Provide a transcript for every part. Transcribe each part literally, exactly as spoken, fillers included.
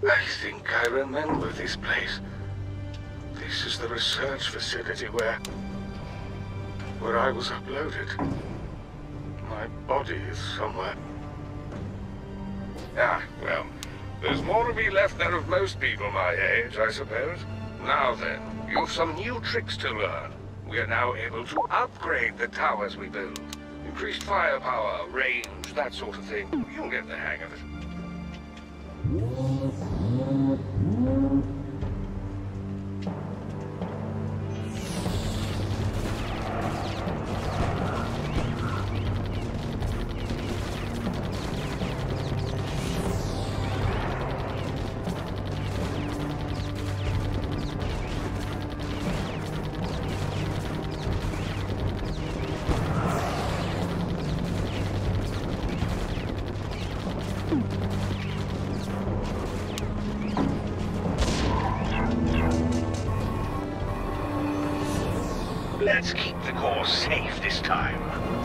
I think I remember this place. This is the research facility where... where I was uploaded. My body is somewhere. Ah, well, there's more to be left there of most people my age, I suppose. Now then, you've some new tricks to learn. We are now able to upgrade the towers we build. Increased firepower, range, that sort of thing. You'll get the hang of it. Let's keep the core safe this time.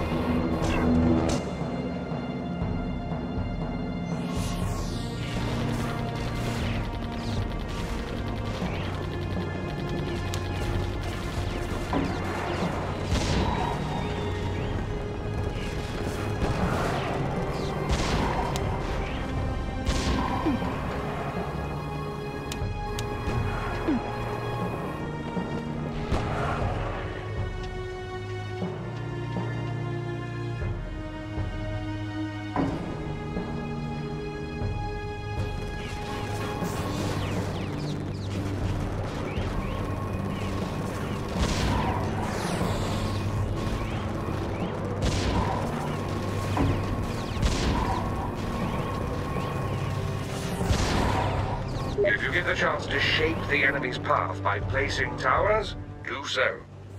If you get the chance to shape the enemy's path by placing towers, do so.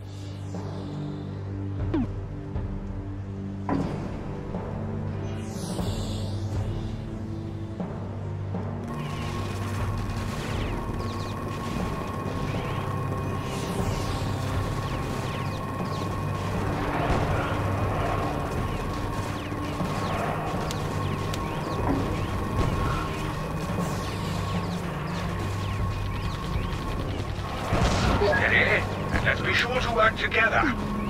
Steady, and let's be sure to work together.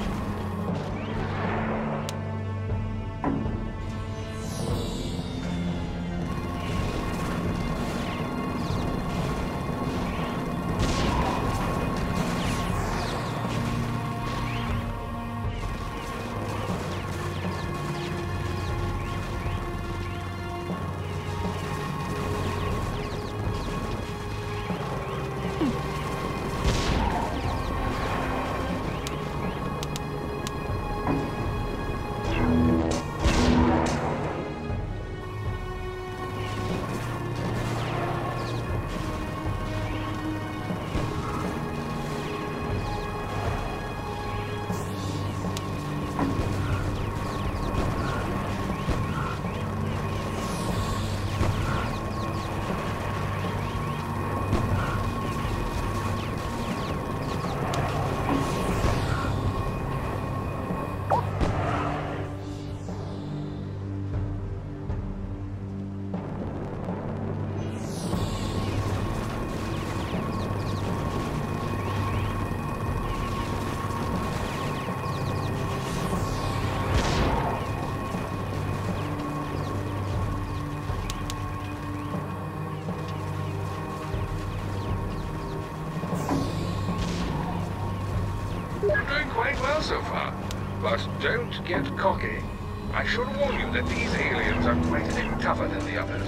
You're doing quite well so far, but don't get cocky. I should warn you that these aliens are quite a bit tougher than the others.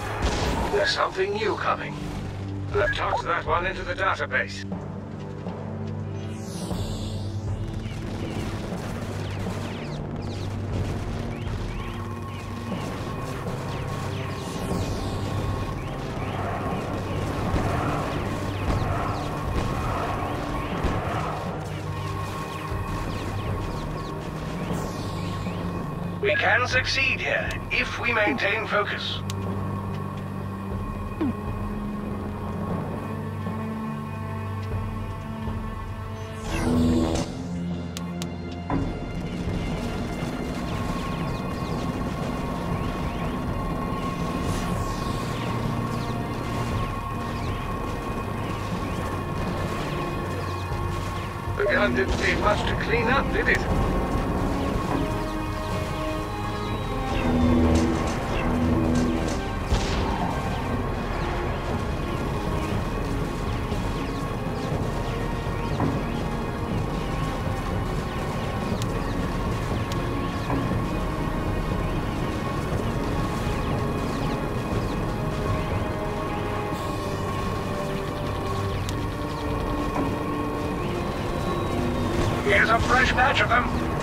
There's something new coming. I've tucked that one into the database. can succeed here, if we maintain focus. The gun didn't need much to clean up, did it? Here's a fresh batch of them.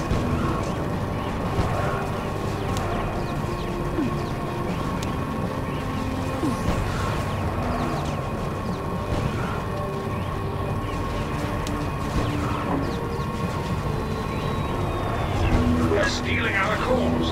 They're stealing our cores.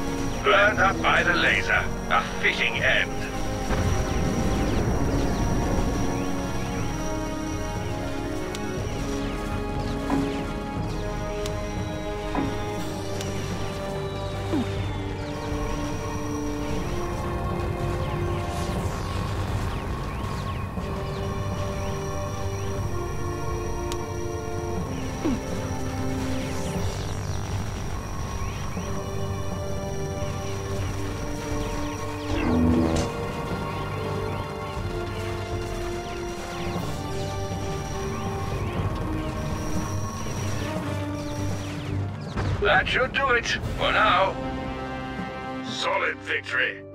Burned up by the laser. A fitting end. That should do it, for now. Solid victory.